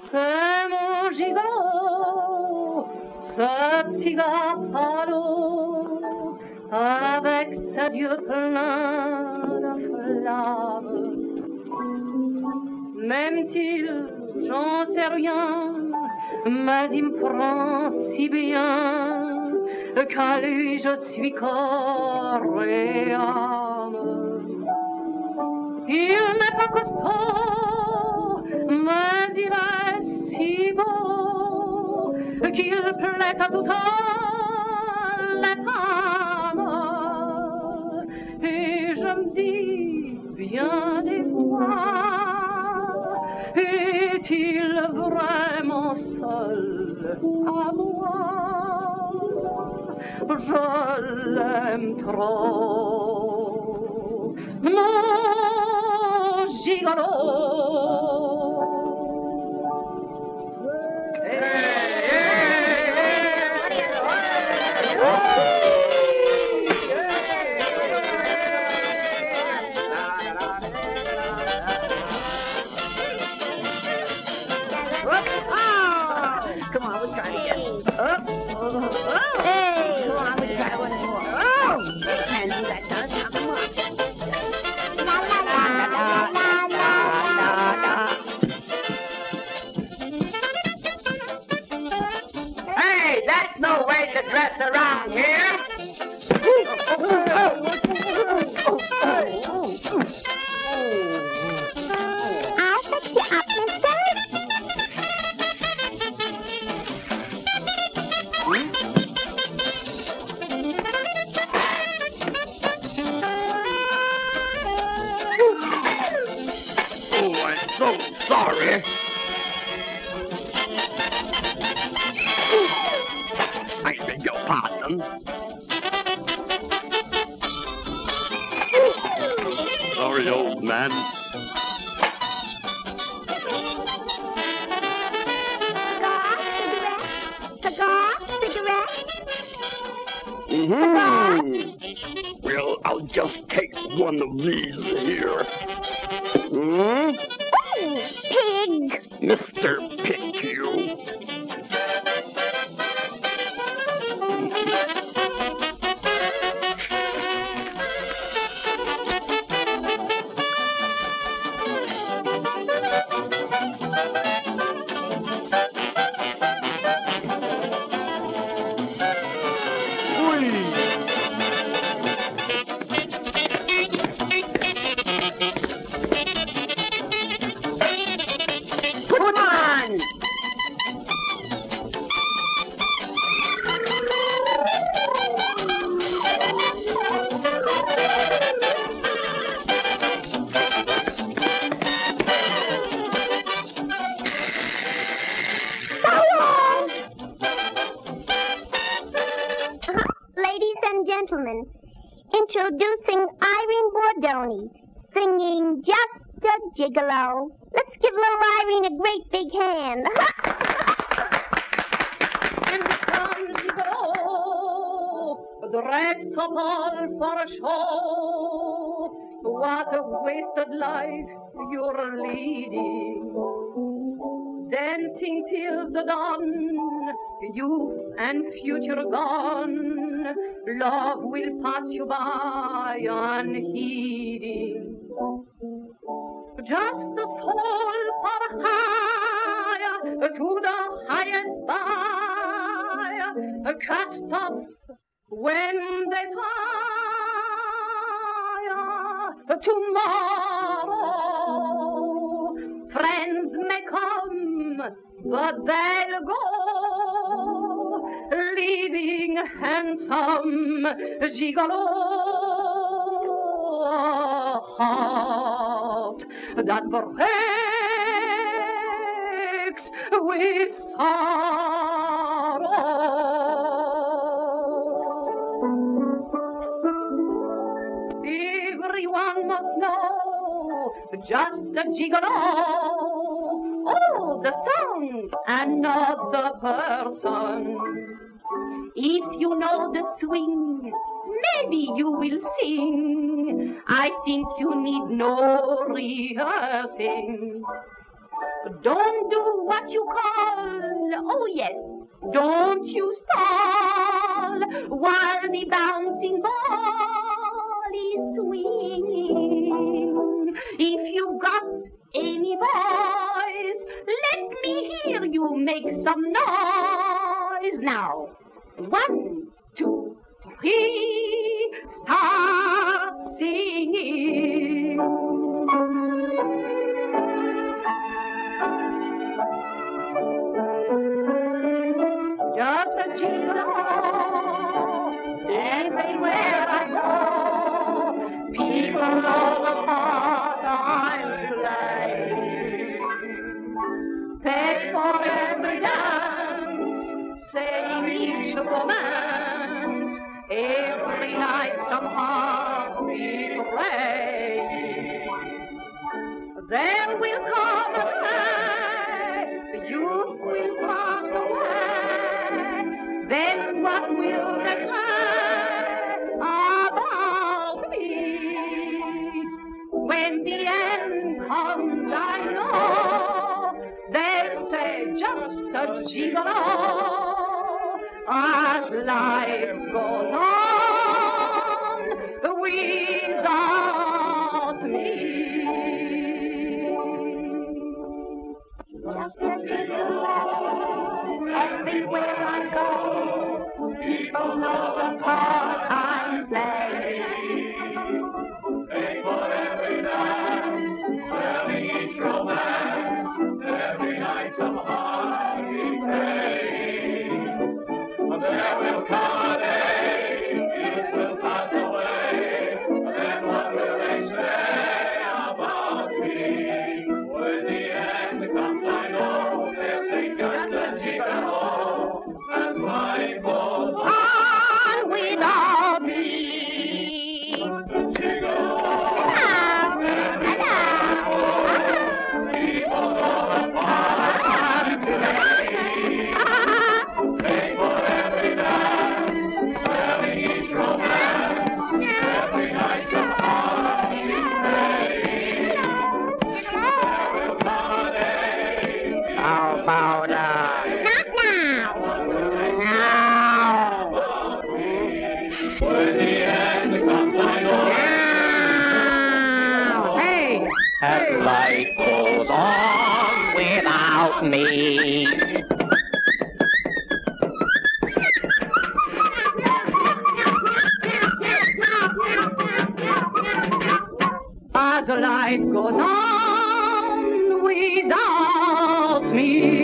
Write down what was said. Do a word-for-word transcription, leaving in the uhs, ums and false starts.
C'est mon gigolo, ce petit gars palo, avec ses yeux pleins de flammes. M'aime-t-il, j'en sais rien, mais il me prend si bien qu'à lui je suis corps et âme. Il n'est pas costaud, mais il est si beau qu'il plaît à toutes les femmes. Et je me dis bien des fois, est-il vraiment seul à moi? Je l'aime trop, mon gigolo. Come on, we'll try it again. Oh, oh, oh. Hey, come on, we'll try one more. Oh, can't do that, Donna. Now, come on. La, la, la, la, la, la, la, la. Hey, that's no way to dress around here. I'll fix you up, mister. So sorry. I beg your pardon. Sorry, old man. Cigar, cigarette, cigarette. Mm-hmm. Well, I'll just take one of these here. Hmm? Pig. Mister Pickyu. Gentlemen, introducing Irene Bordoni, singing Just a Gigolo. Let's give little Irene a great big hand. And come gigolo, dressed up all for a show. What a wasted life you're leading. Dancing till the dawn, youth and future gone. Love will pass you by unheeding. Just a soul for higher, to the highest fire, cast off when they tire. Tomorrow, friends may come, but they'll go, leaving handsome gigolo, a heart that breaks with sorrow. Everyone must know just a gigolo. Oh, the song and not the person. If you know the swing, maybe you will sing. I think you need no rehearsing. Don't do what you call, oh yes, don't you stall while the bouncing ball is swinging. If you got any boys, let me hear you make some noise. Now, one, two, three, start singing. Just a jingle everywhere I go. People know the part I'm playing. Pay for every dance, saying each romance. Every night some heartbeat playing. There will come a day, the youth will pass away. Then what will they say about me? When the end comes, I know they'll say just a gigolo. As life goes on without me. Just a gigolo. Everywhere I go, people know the part I'm playing. Pay for every dance, telling each romance. Every night some heartbeat pain. There will come a day, it will pass away. Then what will they say about me? When the end comes, I know they'll think just a gigolo. And life goes on without me. Gigolo. People saw the part I'm playing. Pay for every dance, telling each romance. Every night some heartbeat pain. There will come a day. How about that? Not now. When the end comes, I know. Now. Hey! And life goes on without me. As life goes on without me.